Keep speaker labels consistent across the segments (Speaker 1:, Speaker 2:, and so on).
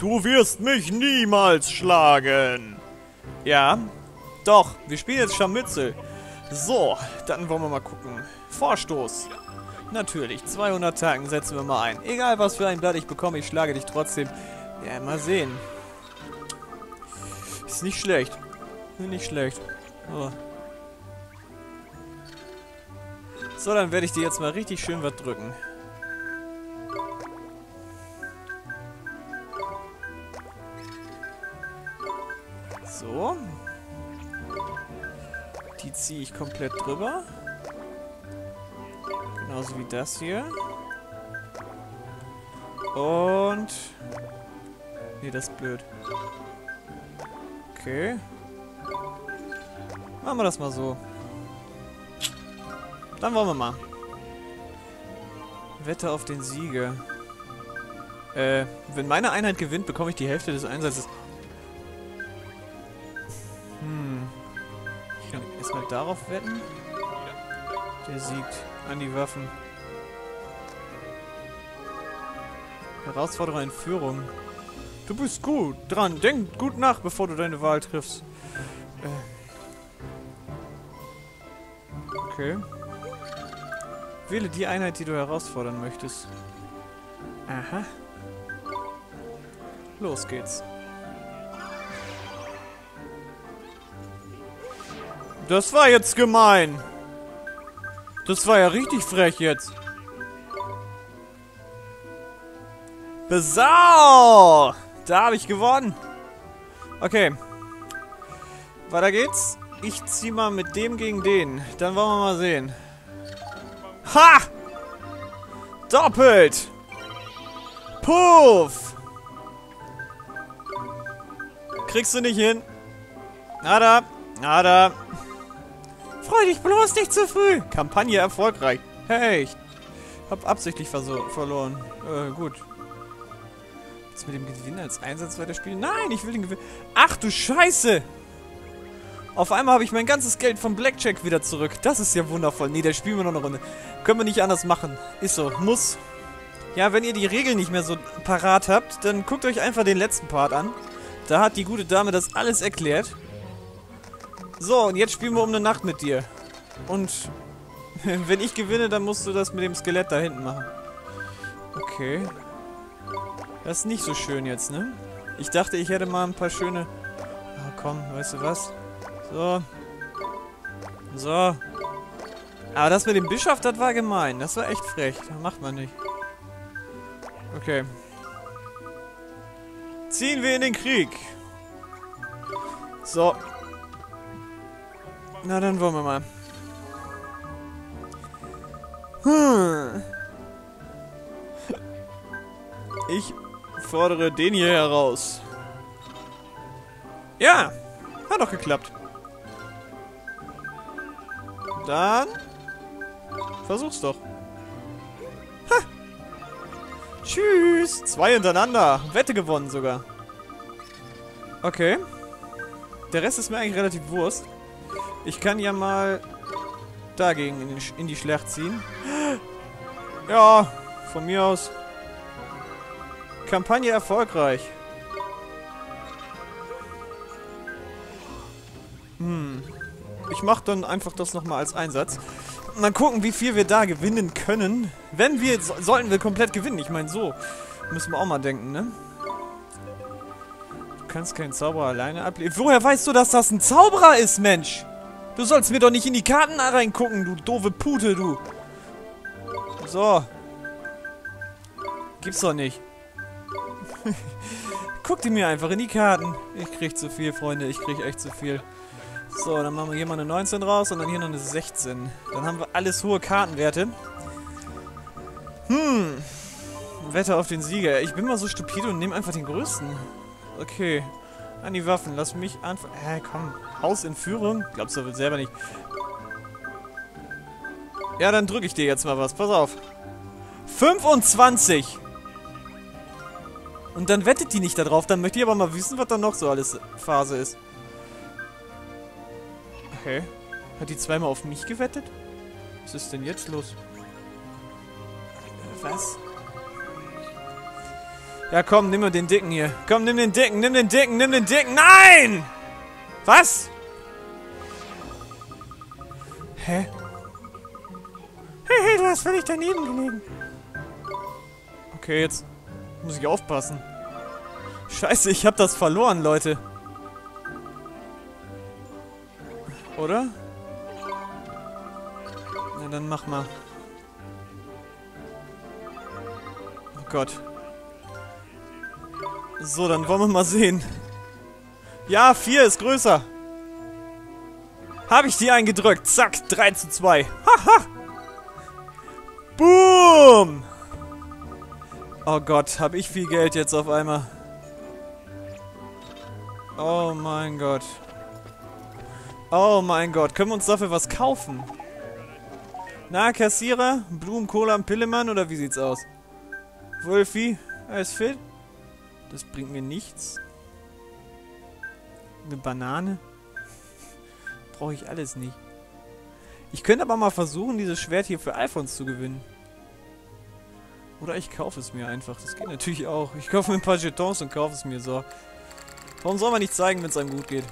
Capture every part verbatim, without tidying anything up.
Speaker 1: Du wirst mich niemals schlagen. Ja, doch. Wir spielen jetzt Scharmützel. So, dann wollen wir mal gucken. Vorstoß. Natürlich, zweihundert Tagen setzen wir mal ein. Egal, was für ein Blatt ich bekomme, ich schlage dich trotzdem. Ja, mal sehen. Ist nicht schlecht. Nicht schlecht. So. So, dann werde ich dir jetzt mal richtig schön was drücken. So. Die ziehe ich komplett drüber. Genauso wie das hier. Und... Nee, das ist blöd. Okay. Machen wir das mal so. Dann wollen wir mal. Wette auf den Sieger. Äh, wenn meine Einheit gewinnt, bekomme ich die Hälfte des Einsatzes. Hm. Ich kann erstmal darauf wetten. Der siegt. An die Waffen. Herausforderung in Führung. Du bist gut dran. Denk gut nach, bevor du deine Wahl triffst. Äh. Okay. Wähle die Einheit, die du herausfordern möchtest. Aha. Los geht's. Das war jetzt gemein. Das war ja richtig frech jetzt. Besau! Da habe ich gewonnen. Okay. Weiter geht's. Ich zieh mal mit dem gegen den. Dann wollen wir mal sehen. Ha! Doppelt! Puff! Kriegst du nicht hin. Nada. Nada. Freu dich bloß nicht zu früh. Kampagne erfolgreich. Hey, ich hab absichtlich verloren. Äh, gut. Jetzt mit dem Gewinn als Einsatz weiterspielen? Nein, ich will den Gewinn. Ach du Scheiße! Auf einmal habe ich mein ganzes Geld vom Blackjack wieder zurück. Das ist ja wundervoll. Nee, da spielen wir noch eine Runde. Können wir nicht anders machen. Ist so. Muss. Ja, wenn ihr die Regeln nicht mehr so parat habt, dann guckt euch einfach den letzten Part an. Da hat die gute Dame das alles erklärt. So, und jetzt spielen wir um eine Nacht mit dir. Und wenn ich gewinne, dann musst du das mit dem Skelett da hinten machen. Okay. Das ist nicht so schön jetzt, ne? Ich dachte, ich hätte mal ein paar schöne... Ah, komm, weißt du was? So. So. Aber das mit dem Bischof, das war gemein. Das war echt frech. Das macht man nicht. Okay. Ziehen wir in den Krieg. So. Na, dann wollen wir mal. Hm. Ich fordere den hier heraus. Ja, hat doch geklappt. Dann versuch's doch. Ha. Tschüss. Zwei hintereinander. Wette gewonnen sogar. Okay. Der Rest ist mir eigentlich relativ Wurst. Ich kann ja mal dagegen in, in die Schlacht ziehen. Ja, von mir aus. Kampagne erfolgreich. Hm. Ich mache dann einfach das nochmal als Einsatz. Mal gucken, wie viel wir da gewinnen können. Wenn wir, so, sollten wir komplett gewinnen. Ich meine, so müssen wir auch mal denken, ne? Du kannst keinen Zauberer alleine ablehnen. Woher weißt du, dass das ein Zauberer ist, Mensch? Du sollst mir doch nicht in die Karten reingucken, du doofe Pute, du. So. Gibt's doch nicht. Guck dir mir einfach in die Karten. Ich krieg zu viel, Freunde. Ich krieg echt zu viel. So, dann machen wir hier mal eine neunzehn raus und dann hier noch eine sechzehn. Dann haben wir alles hohe Kartenwerte. Hm. Wette auf den Sieger. Ich bin mal so stupide und nehme einfach den größten. Okay. An die Waffen. Lass mich anfangen. Hä, komm. Haus in Führung? Glaubst du selber nicht. Ja, dann drücke ich dir jetzt mal was. Pass auf. fünfundzwanzig. Und dann wettet die nicht da drauf. Dann möchte ich aber mal wissen, was da noch so alles Phase ist. Okay. Hat die zweimal auf mich gewettet? Was ist denn jetzt los? Was? Ja, komm, nimm mir den Dicken hier. Komm, nimm den Dicken, nimm den Dicken, nimm den Dicken. Nein! Was? Hä? Hey, hey, du hast völlig daneben gelegen. Okay, jetzt muss ich aufpassen. Scheiße, ich hab das verloren, Leute. Oder? Na, dann mach mal. Oh Gott. So, dann wollen wir mal sehen. Ja, vier ist größer. Habe ich die eingedrückt. Zack, drei zu zwei. Haha. Boom. Oh Gott, habe ich viel Geld jetzt auf einmal. Oh mein Gott. Oh mein Gott, können wir uns dafür was kaufen? Na, Kassierer? Blumen, Cola und Pillemann oder wie sieht's aus? Wolfi, alles fit? Das bringt mir nichts. Eine Banane? Brauche ich alles nicht. Ich könnte aber mal versuchen, dieses Schwert hier für Alphons zu gewinnen. Oder ich kaufe es mir einfach. Das geht natürlich auch. Ich kaufe mir ein paar Jetons und kaufe es mir so. Warum soll man nicht zeigen, wenn es einem gut geht?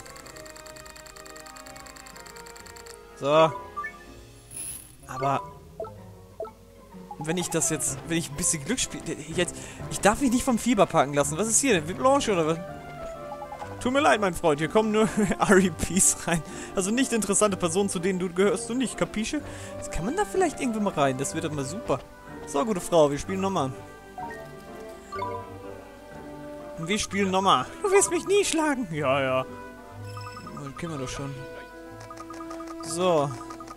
Speaker 1: So. Aber wenn ich das jetzt, wenn ich ein bisschen Glück spiele, jetzt, ich darf mich nicht vom Fieber packen lassen. Was ist hier denn? Blanche oder was? Tut mir leid, mein Freund, hier kommen nur R E Ps rein. Also nicht interessante Personen, zu denen du gehörst, du nicht, kapische? Jetzt kann man da vielleicht irgendwo mal rein, das wird immer super. So, gute Frau, wir spielen nochmal. Wir spielen nochmal. Du wirst mich nie schlagen. Ja, ja. Das kennen wir doch schon. So.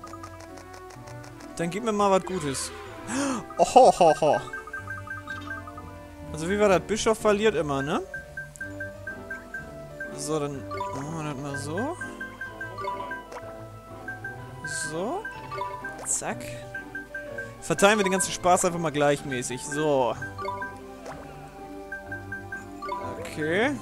Speaker 1: Dann gib mir mal was Gutes. Oh, ho, ho, ho. Also wie war das? Bischof verliert immer, ne? So, dann machen wir das mal so. So. Zack. Verteilen wir den ganzen Spaß einfach mal gleichmäßig. So. Okay.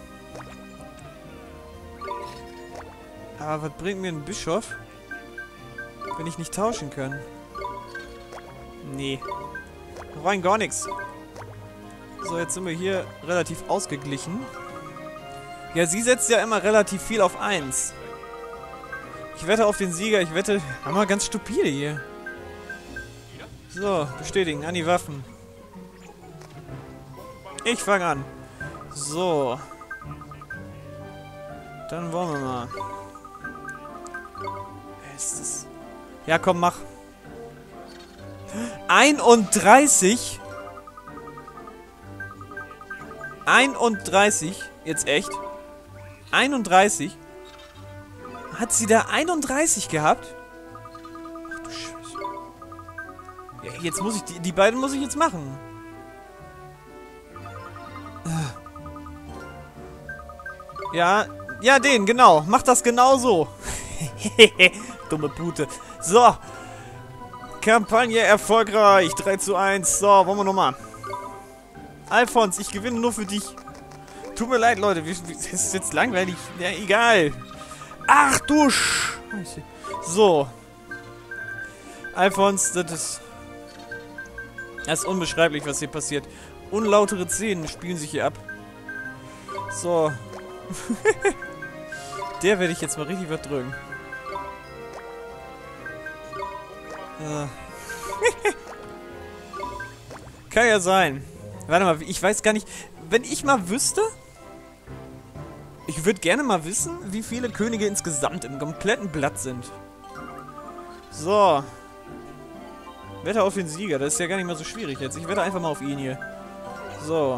Speaker 1: Aber was bringt mir ein Bischof, wenn ich nicht tauschen kann? Nee. Rein gar nichts. So, jetzt sind wir hier relativ ausgeglichen. Ja, sie setzt ja immer relativ viel auf eins. Ich wette auf den Sieger, ich wette... Haben wir ganz stupide hier. So, bestätigen, an die Waffen. Ich fange an. So. Dann wollen wir mal. Wer ist das? Ja, komm, mach. einunddreißig? einunddreißig? Jetzt echt? einunddreißig? Hat sie da einunddreißig gehabt? Ach du Scheiße. Ja, jetzt muss ich... Die, die beiden muss ich jetzt machen. Ja, ja, den, genau. Mach das genau so. Dumme Pute. So. Kampagne erfolgreich. drei zu eins. So, wollen wir nochmal. Alphons, ich gewinne nur für dich. Tut mir leid, Leute. Es ist jetzt langweilig. Ja, egal. Ach du Scheiße. So. Alphons, das ist... Das ist unbeschreiblich, was hier passiert. Unlautere Szenen spielen sich hier ab. So. Der werde ich jetzt mal richtig was drücken. Äh. Kann ja sein. Warte mal, ich weiß gar nicht... Wenn ich mal wüsste... Ich würde gerne mal wissen, wie viele Könige insgesamt im kompletten Blatt sind. So. Wette auf den Sieger. Das ist ja gar nicht mal so schwierig jetzt. Ich wette einfach mal auf ihn hier. So.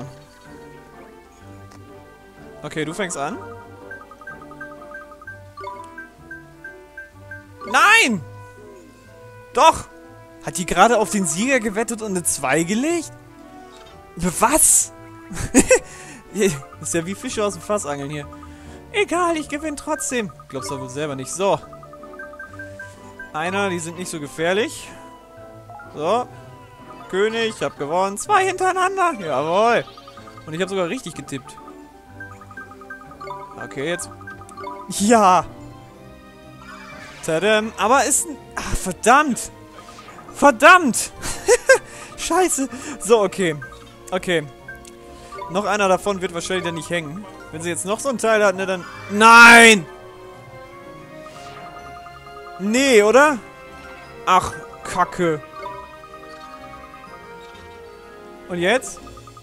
Speaker 1: Okay, du fängst an. Nein! Doch! Hat die gerade auf den Sieger gewettet und eine zwei gelegt? Was? Das ist ja wie Fische aus dem Fass angeln hier. Egal, ich gewinne trotzdem. Glaubst du wohl selber nicht. So. Einer, die sind nicht so gefährlich. So. König, ich hab gewonnen. Zwei hintereinander. Jawohl. Und ich habe sogar richtig getippt. Okay, jetzt... Ja! Tadam. Aber ist ein... Ach, verdammt! Verdammt! Scheiße! So, okay. Okay. Noch einer davon wird wahrscheinlich dann nicht hängen. Wenn sie jetzt noch so ein Teil hat, ne, dann... Nein! Nee, oder? Ach, Kacke. Und jetzt?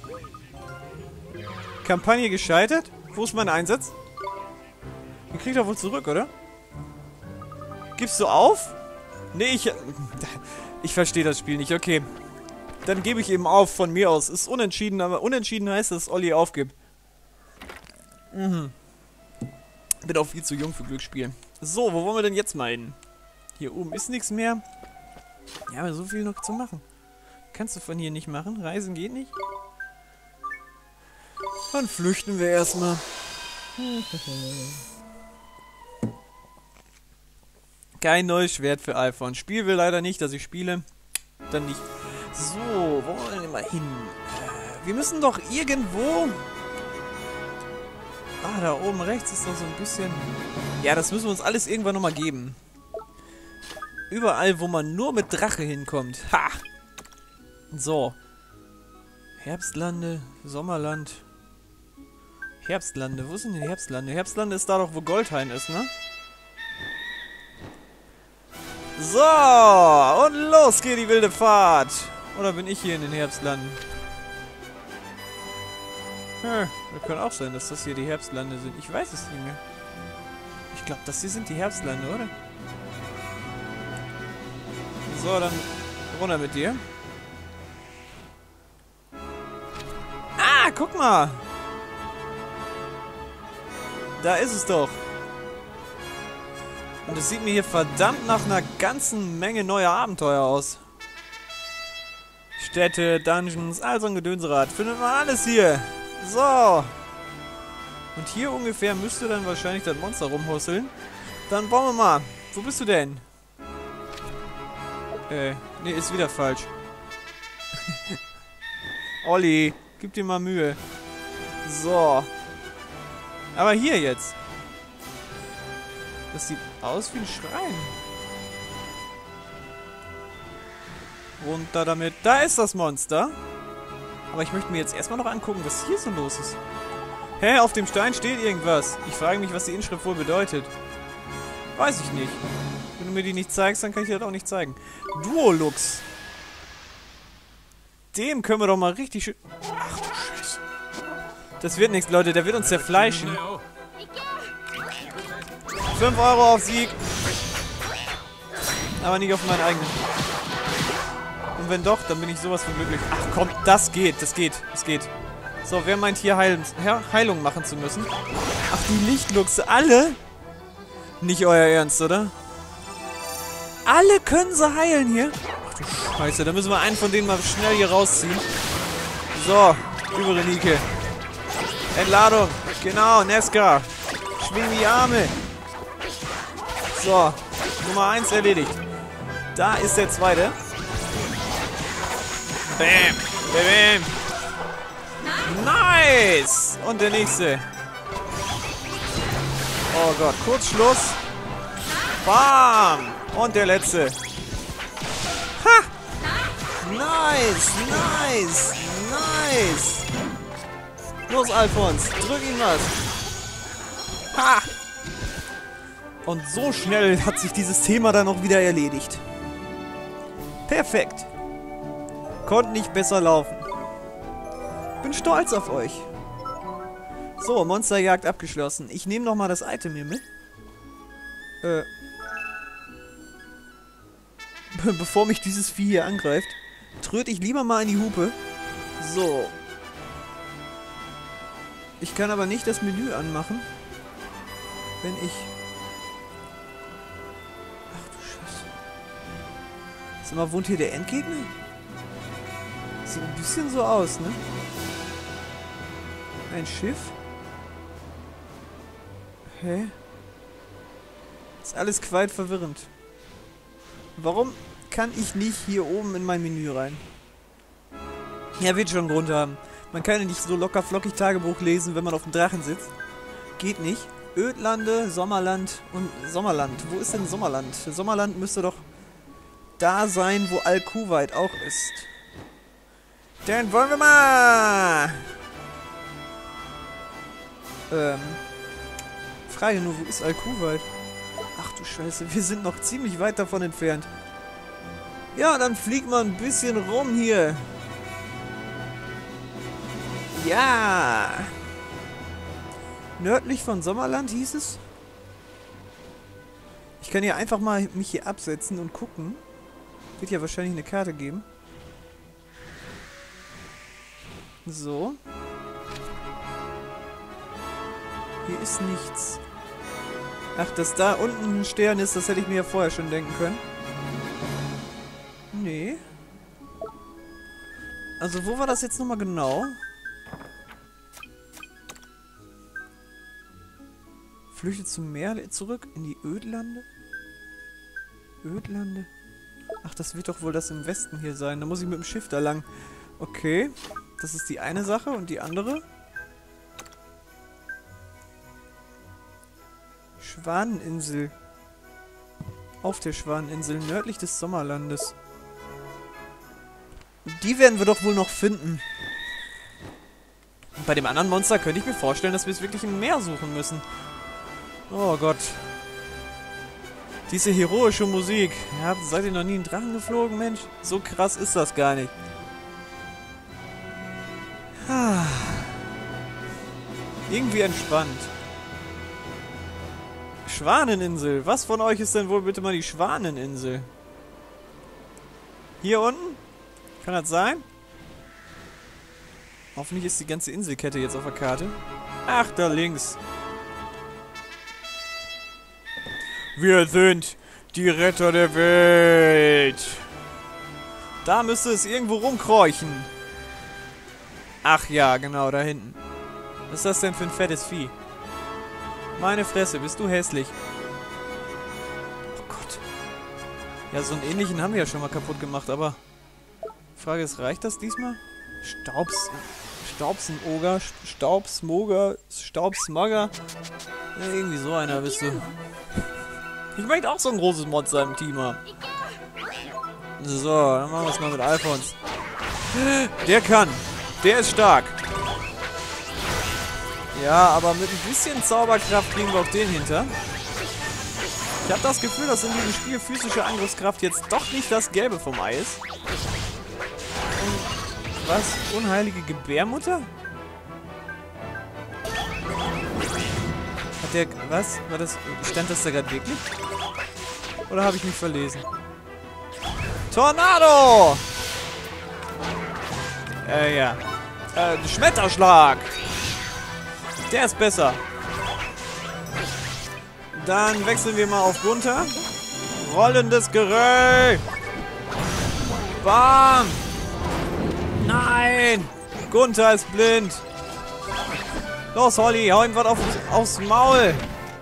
Speaker 1: Kampagne gescheitert? Wo ist mein Einsatz? Den kriegt er wohl zurück, oder? Gibst du auf? Nee, ich... Ich verstehe das Spiel nicht, okay. Dann gebe ich eben auf, von mir aus. Ist unentschieden, aber unentschieden heißt, dass Olli aufgibt. Mhm. Bin auch viel zu jung für Glücksspiel. So, wo wollen wir denn jetzt mal hin? Hier oben ist nichts mehr. Ja, aber so viel noch zu machen. Kannst du von hier nicht machen? Reisen geht nicht? Dann flüchten wir erstmal. Kein neues Schwert für iPhone. Spiel will leider nicht, dass ich spiele. Dann nicht. So, wo wollen wir denn mal hin? Äh, wir müssen doch irgendwo... Ah, da oben rechts ist noch so ein bisschen... Ja, das müssen wir uns alles irgendwann nochmal geben. Überall, wo man nur mit Drache hinkommt. Ha! So. Herbstlande, Sommerland. Herbstlande, wo sind denn die Herbstlande? Herbstlande ist da doch, wo Goldhain ist, ne? So, und los geht die wilde Fahrt. Oder bin ich hier in den Herbstlanden? Hm, das kann auch sein, dass das hier die Herbstlande sind. Ich weiß es nicht mehr. Ich glaube, das hier sind die Herbstlande, oder? So, dann runter mit dir. Ah, guck mal. Da ist es doch. Und es sieht mir hier verdammt nach einer ganzen Menge neuer Abenteuer aus. Städte, Dungeons, also ein Gedönsrad. Findet man alles hier. So. Und hier ungefähr müsste dann wahrscheinlich das Monster rumhusseln. Dann wollen wir mal. Wo bist du denn? Äh, nee, ist wieder falsch. Olli, gib dir mal Mühe. So. Aber hier jetzt. Das sieht aus wie ein Schrein. Runter damit. Da ist das Monster. Aber ich möchte mir jetzt erstmal noch angucken, was hier so los ist. Hä, auf dem Stein steht irgendwas. Ich frage mich, was die Inschrift wohl bedeutet. Weiß ich nicht. Wenn du mir die nicht zeigst, dann kann ich dir das auch nicht zeigen. Duolux. Dem können wir doch mal richtig schön... Ach du Scheiße. Das wird nichts, Leute. Der wird uns zerfleischen. fünf Euro auf Sieg. Aber nicht auf meinen eigenen. Und wenn doch, dann bin ich sowas von glücklich. Ach komm, das geht, das geht, das geht. So, wer meint hier Heil Heilung machen zu müssen? Ach, die Lichtluchse, alle? Nicht euer Ernst, oder? Alle können sie heilen hier? Ach du Scheiße, da müssen wir einen von denen mal schnell hier rausziehen. So, über Renike. Entladung, genau, Nesca. Schwing die Arme. So, Nummer eins erledigt. Da ist der zweite. Bam, bam, bam. Nice! Und der nächste. Oh Gott, Kurzschluss. Bam! Und der letzte. Ha! Nice, nice, nice. Los, Alfons, drück ihn was. Ha! Und so schnell hat sich dieses Thema dann auch wieder erledigt. Perfekt. Konnte nicht besser laufen. Bin stolz auf euch. So, Monsterjagd abgeschlossen. Ich nehme nochmal das Item hier mit. Äh. Be bevor mich dieses Vieh hier angreift, tröte ich lieber mal in die Hupe. So. Ich kann aber nicht das Menü anmachen, wenn ich... Ach du Scheiße. Sag mal, wohnt hier der Endgegner? Sieht ein bisschen so aus, ne? Ein Schiff? Hä? Ist alles quite verwirrend. Warum kann ich nicht hier oben in mein Menü rein? Ja, wird schon einen Grund haben. Man kann ja nicht so locker flockig Tagebuch lesen, wenn man auf dem Drachen sitzt. Geht nicht. Ödlande, Sommerland und Sommerland. Wo ist denn Sommerland? Sommerland müsste doch da sein, wo Al Kuwait auch ist. Dann wollen wir mal. Ähm. Frage nur, wo ist Alkuwald? Ach du Scheiße, wir sind noch ziemlich weit davon entfernt. Ja, dann fliegt mal ein bisschen rum hier. Ja. Nördlich von Sommerland hieß es. Ich kann ja einfach mal mich hier absetzen und gucken. Wird ja wahrscheinlich eine Karte geben. So. Hier ist nichts. Ach, dass da unten ein Stern ist, das hätte ich mir ja vorher schon denken können. Nee. Also, wo war das jetzt nochmal genau? Flüchtet zum Meer zurück in die Ödlande? Ödlande? Ach, das wird doch wohl das im Westen hier sein. Da muss ich mit dem Schiff da lang. Okay. Das ist die eine Sache. Und die andere? Schwaneninsel. Auf der Schwaneninsel, nördlich des Sommerlandes. Die werden wir doch wohl noch finden. Und bei dem anderen Monster könnte ich mir vorstellen, dass wir es wirklich im Meer suchen müssen. Oh Gott. Diese heroische Musik. Ja, seid ihr noch nie einen Drachen geflogen, Mensch? So krass ist das gar nicht. Ah. Irgendwie entspannt. Schwaneninsel. Was von euch ist denn wohl bitte mal die Schwaneninsel? Hier unten? Kann das sein? Hoffentlich ist die ganze Inselkette jetzt auf der Karte. Ach, da links. Wir sind die Retter der Welt. Da müsste es irgendwo rumkreuchen. Ach ja, genau, da hinten. Was ist das denn für ein fettes Vieh? Meine Fresse, bist du hässlich. Oh Gott. Ja, so einen ähnlichen haben wir ja schon mal kaputt gemacht, aber... Frage ist, reicht das diesmal? Staubs... Staubsenoger, Staubsmoger, Staubsmogger. Ja, irgendwie so einer bist du. Ich möchte auch so ein großes Monster im Team haben. So, dann machen wir es mal mit Alphons. Der kann. Der ist stark. Ja, aber mit ein bisschen Zauberkraft kriegen wir auch den hinter. Ich habe das Gefühl, dass in diesem Spiel physische Angriffskraft jetzt doch nicht das Gelbe vom Ei ist. Und was? Unheilige Gebärmutter? Hat der... Was? War das... Stand das da gerade wirklich? Oder habe ich mich verlesen? Tornado! Äh, ja. Äh, Schmetterschlag! Der ist besser. Dann wechseln wir mal auf Gunther. Rollendes Geröll! Bam! Nein! Gunther ist blind! Los, Holly, hau ihm was auf, aufs Maul!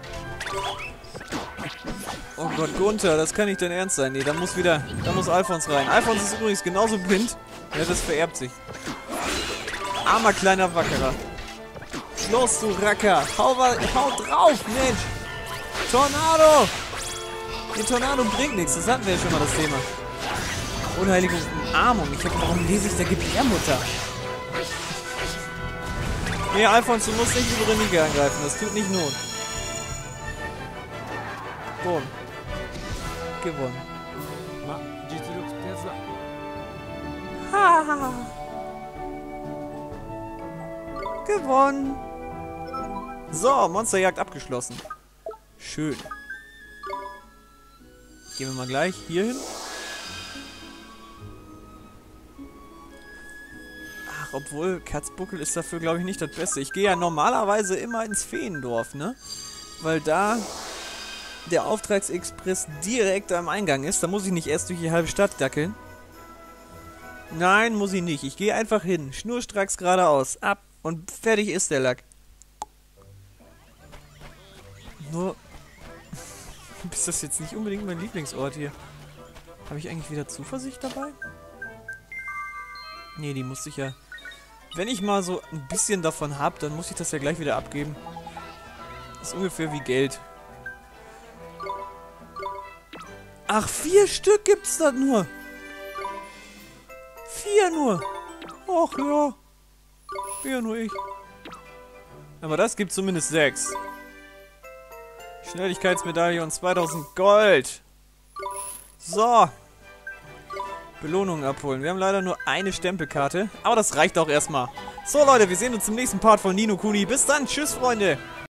Speaker 1: Oh Gott, Gunther, das kann nicht dein Ernst sein. Nee, da muss wieder, da muss Alphons rein. Alphons ist übrigens genauso blind. Ja, das vererbt sich. Armer kleiner Wackerer. Los, du Racker! Hau, hau drauf, Mensch! Tornado! Der Tornado bringt nichts, das hatten wir ja schon mal das Thema. Unheilige Umarmung. Ich hab, warum lese ich der Gebärmutter? Nee, Alphons, du musst nicht über Renike angreifen, das tut nicht Not. Boom. Gewonnen. Ha! Gewonnen! So, Monsterjagd abgeschlossen. Schön. Gehen wir mal gleich hier hin. Ach, obwohl, Katzbuckel ist dafür, glaube ich, nicht das Beste. Ich gehe ja normalerweise immer ins Feendorf, ne? Weil da der Auftragsexpress direkt am Eingang ist. Da muss ich nicht erst durch die halbe Stadt dackeln. Nein, muss ich nicht. Ich gehe einfach hin. Schnurstracks geradeaus. Ab. Und fertig ist der Lack. Nur... Ist das jetzt nicht unbedingt mein Lieblingsort hier? Habe ich eigentlich wieder Zuversicht dabei? Nee, die musste ich ja... Wenn ich mal so ein bisschen davon habe, dann muss ich das ja gleich wieder abgeben. Das ist ungefähr wie Geld. Ach, vier Stück gibt's da nur. Vier nur. Ach ja. Ja, nur ich. Aber das gibt zumindest sechs. Schnelligkeitsmedaille und zweitausend Gold. So. Belohnungen abholen. Wir haben leider nur eine Stempelkarte. Aber das reicht auch erstmal. So Leute, wir sehen uns im nächsten Part von Ni no Kuni. Bis dann. Tschüss, Freunde.